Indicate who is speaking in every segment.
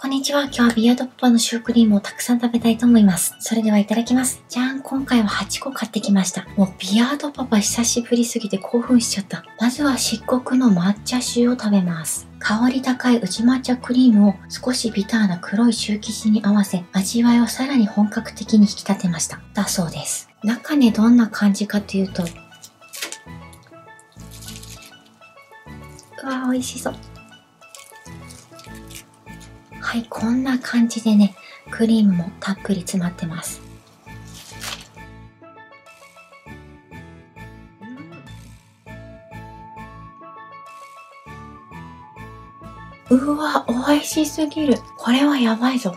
Speaker 1: んにちは。今日はビアードパパのシュークリームをたくさん食べたいと思います。それではいただきます。じゃん、今回は8個買ってきました。もうビアードパパ久しぶりすぎて興奮しちゃった。まずは漆黒の抹茶シューを食べます。香り高い宇治抹茶クリームを少しビターな黒いシュー生地に合わせ、味わいをさらに本格的に引き立てました。だそうです。中ね、どんな感じかというと、うわー、美味しそう。はい、こんな感じでね、クリームもたっぷり詰まってます。うわ、美味しすぎる。これはやばいぞ。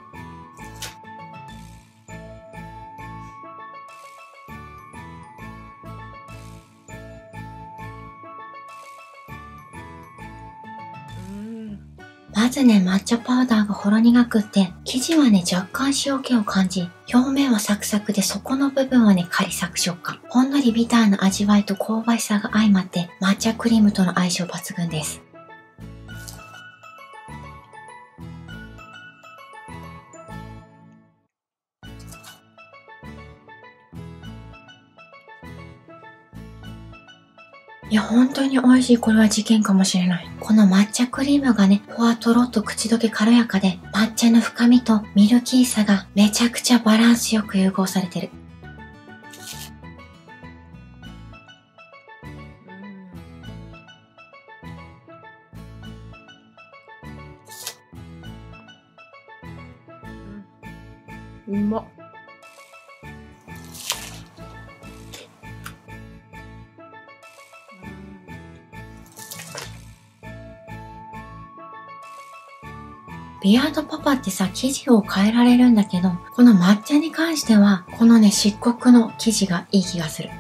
Speaker 1: まずね、抹茶パウダーがほろ苦くって、生地はね、若干塩気を感じ、表面はサクサクで底の部分はね、カリサク食感。ほんのりビターな味わいと香ばしさが相まって、抹茶クリームとの相性抜群です。いや、本当に美味しい。これは事件かもしれない。この抹茶クリームがね、ふわとろっと口どけ軽やかで、抹茶の深みとミルキーさがめちゃくちゃバランスよく融合されてる。うまっ。ビアードパパってさ、生地を変えられるんだけど、この抹茶に関しては、このね、漆黒の生地がいい気がする。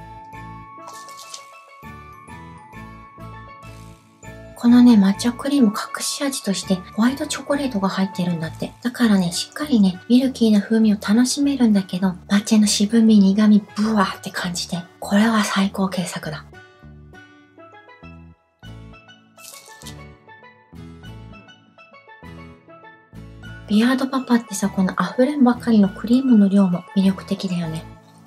Speaker 1: このね、抹茶クリーム隠し味としてホワイトチョコレートが入ってるんだって。だからね、しっかりね、ミルキーな風味を楽しめるんだけど、抹茶の渋み、苦み、ブワーって感じて、これは最高傑作だ。ビアードパパってさ、この溢れんばかりのクリームの量も魅力的だよね。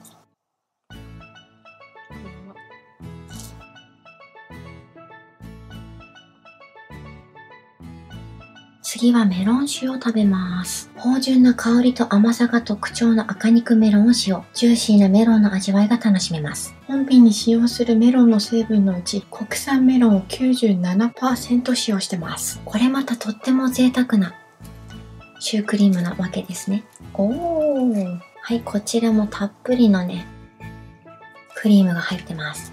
Speaker 1: 次はメロン酒を食べます。芳醇な香りと甘さが特徴の赤肉メロンを使用。ジューシーなメロンの味わいが楽しめます。本品に使用するメロンの成分のうち、国産メロンを 97% 使用してます。これまたとっても贅沢なシュークリームなわけですね。はい、こちらもたっぷりのね、クリームが入ってます。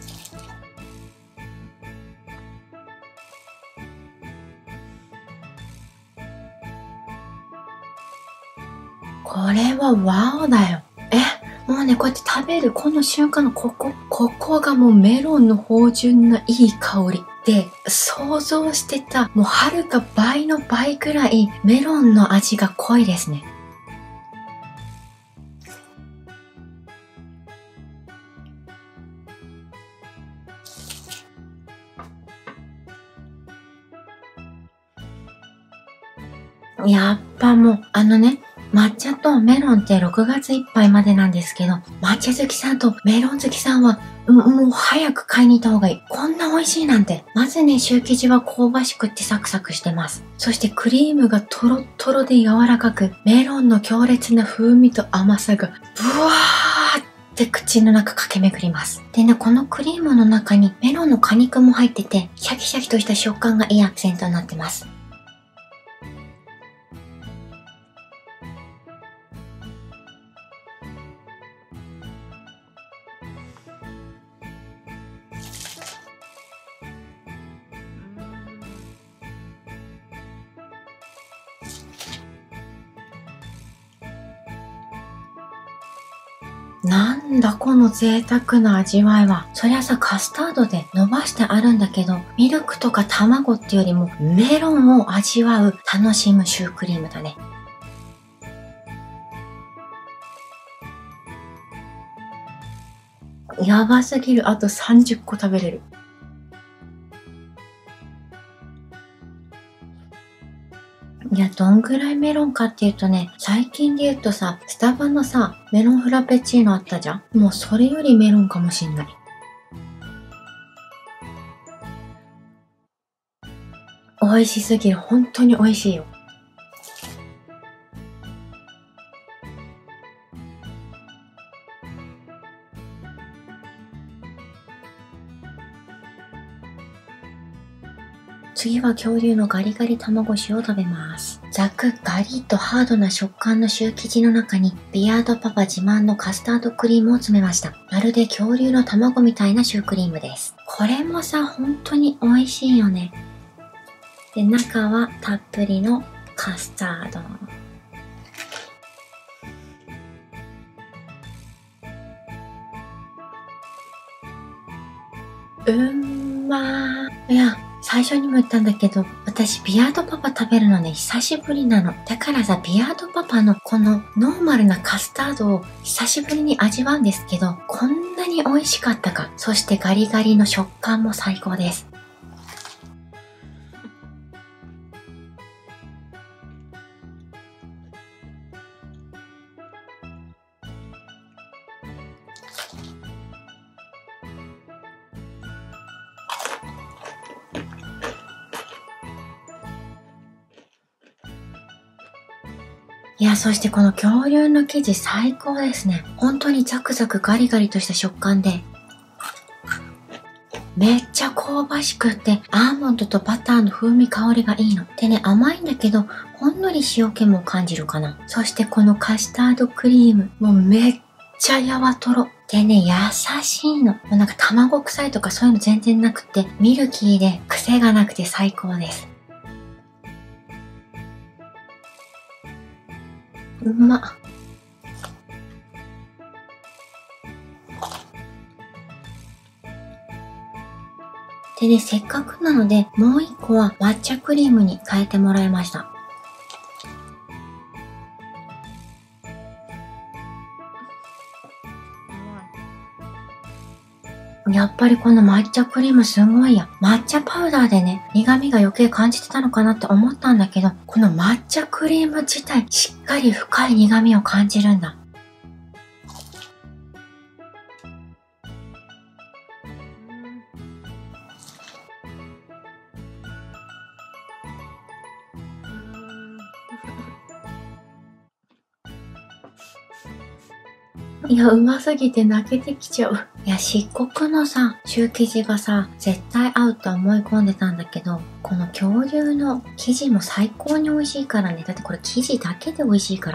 Speaker 1: これはワオだよ。もうね、こうやって食べるこの瞬間のここがもうメロンの芳醇ないい香り。で、想像してた、もうはるか倍の倍くらいメロンの味が濃いですね。やっぱもう、抹茶とメロンって6月いっぱいまでなんですけど、抹茶好きさんとメロン好きさんは、もう早く買いに行った方がいい。こんな美味しいなんて。まずね、シュー生地は香ばしくってサクサクしてます。そしてクリームがトロットロで柔らかく、メロンの強烈な風味と甘さが、ブワーって口の中駆け巡ります。でね、このクリームの中にメロンの果肉も入ってて、シャキシャキとした食感がいいアクセントになってます。なんだこの贅沢な味わいは。そりゃさ、カスタードで伸ばしてあるんだけど、ミルクとか卵っていうよりもメロンを味わう、楽しむシュークリームだね。やばすぎる。あと30個食べれる。 いや、どんぐらいメロンかっていうとね、最近で言うとさ、スタバのさ、メロンフラペチーノあったじゃん。もうそれよりメロンかもしんない。美味しすぎる。本当に美味しいよ。次は恐竜のガリガリ卵塩を食べます。ザクガリッとハードな食感のシュー生地の中にビアードパパ自慢のカスタードクリームを詰めました。まるで恐竜の卵みたいなシュークリームです。これもさ、本当に美味しいよね。で、中はたっぷりのカスタード。まー。いや、最初にも言ったんだけど、私ビアードパパ食べるのね、久しぶりなの。だからさ、ビアードパパのこのノーマルなカスタードを久しぶりに味わうんですけど、こんなに美味しかったか。そしてガリガリの食感も最高です。いや、そしてこの恐竜の生地最高ですね。本当にザクザクガリガリとした食感で、めっちゃ香ばしくって、アーモンドとバターの風味香りがいいの。でね、甘いんだけど、ほんのり塩気も感じるかな。そしてこのカスタードクリーム、もうめっちゃやわとろ。でね、優しいの。もうなんか卵臭いとかそういうの全然なくて、ミルキーで癖がなくて最高です。うまっ。でね、せっかくなので、もう一個は抹茶クリームに変えてもらいました。やっぱりこの抹茶クリームすごいや。抹茶パウダーでね、苦味が余計感じてたのかなって思ったんだけど、この抹茶クリーム自体、しっかり深い苦味を感じるんだ。いや、うますぎて泣けてきちゃう。いや、漆黒のさ、シュー生地がさ、絶対合うと思い込んでたんだけど、この恐竜の生地も最高に美味しいからね。だってこれ生地だけで美味しいから。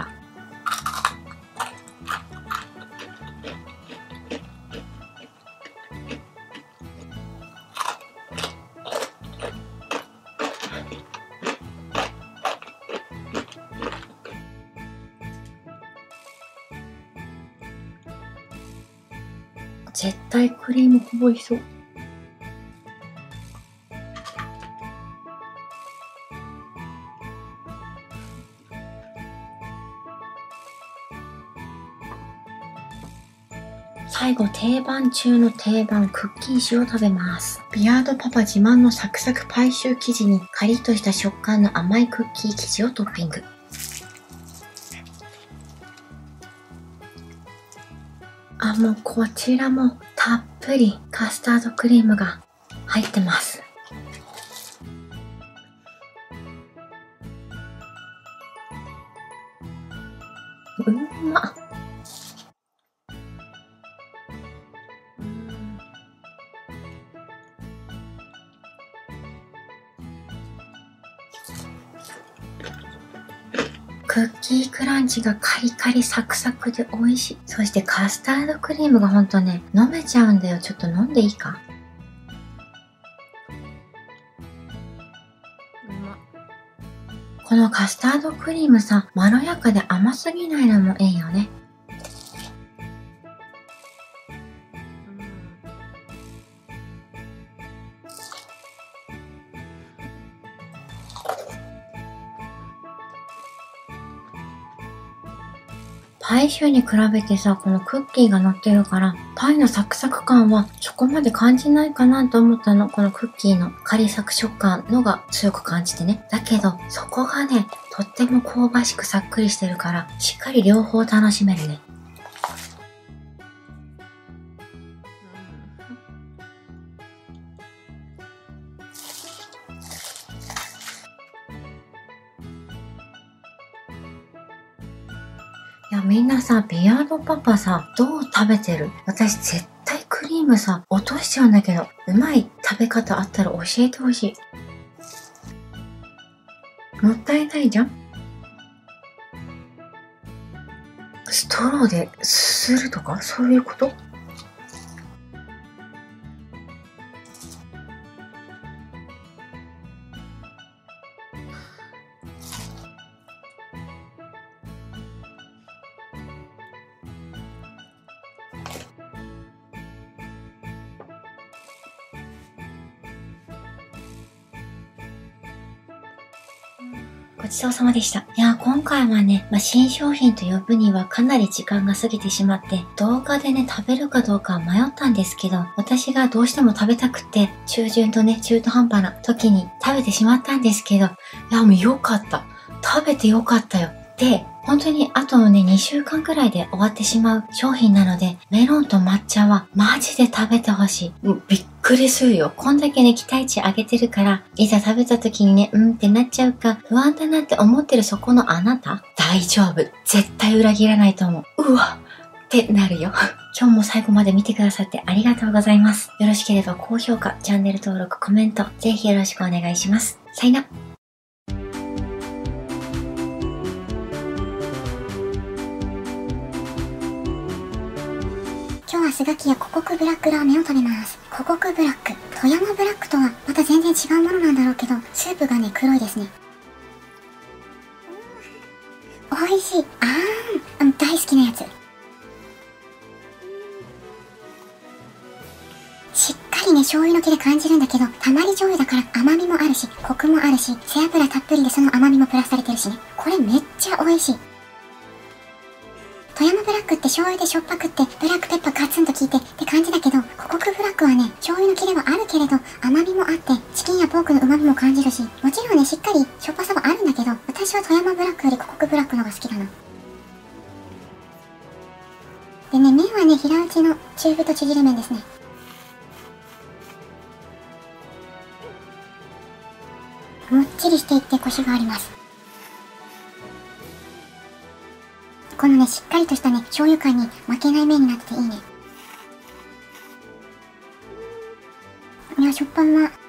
Speaker 1: 絶対クリームこぼれそう。最後、定番中の定番、クッキーシューを食べます。ビアードパパ自慢のサクサクパイシュー生地にカリッとした食感の甘いクッキー生地をトッピング。もうこちらもたっぷりカスタードクリームが入ってます。うまっ。クッキークランチがカリカリサクサクで美味しい。そしてカスタードクリームがほんとね、飲めちゃうんだよ。ちょっと飲んでいいか？このカスタードクリームさ、まろやかで甘すぎないのもいいよね。 パイシューに比べてさ、このクッキーが乗ってるから、パイのサクサク感はそこまで感じないかなと思ったの。このクッキーのカリサク食感のが強く感じてね。だけど、そこがね、とっても香ばしくさっくりしてるから、しっかり両方楽しめるね。いや、みんなさ、ビアードパパさ、どう食べてる？私絶対クリームさ、落としちゃうんだけど、うまい食べ方あったら教えてほしい。もったいないじゃん？ストローでするとかそういうこと？ごちそうさまでした。いや、今回はね、新商品と呼ぶにはかなり時間が過ぎてしまって、動画でね、食べるかどうかは迷ったんですけど、私がどうしても食べたくて、中旬とね、中途半端な時に食べてしまったんですけど、いや、もう良かった。食べて良かったよ。で、本当にあとのね、2週間くらいで終わってしまう商品なので、メロンと抹茶はマジで食べてほしい。びっくりするよ。こんだけね、期待値上げてるから、いざ食べた時にね、ってなっちゃうか、不安だなって思ってるそこのあなた、大丈夫。絶対裏切らないと思う。うわってなるよ。今日も最後まで見てくださってありがとうございます。よろしければ高評価、チャンネル登録、コメント、ぜひよろしくお願いします。さよなら。
Speaker 2: 今日はスガキヤ五穀ブラックラーメンを食べます。五穀ブラック。富山ブラックとはまた全然違うものなんだろうけど、スープがね、黒いですね。美味しい。大好きなやつ。しっかりね、醤油の気で感じるんだけど、たまり醤油だから甘みもあるし、コクもあるし、背脂たっぷりでその甘みもプラスされてるしね。これめっちゃ美味しい。富山ブラックって醤油でしょっぱくってブラックペッパーガツンと効いてって感じだけど、五穀ブラックはね、醤油のキレはあるけれど甘みもあって、チキンやポークの旨味も感じるし、もちろんね、しっかりしょっぱさはあるんだけど、私は富山ブラックより五穀ブラックのが好きだな。でね、麺はね、平打ちの中太縮れ麺ですね。もっちりしていってコシがあります。このね、しっかりとしたね、醤油感に負けない麺になってていいね。いや、しょっぱうま。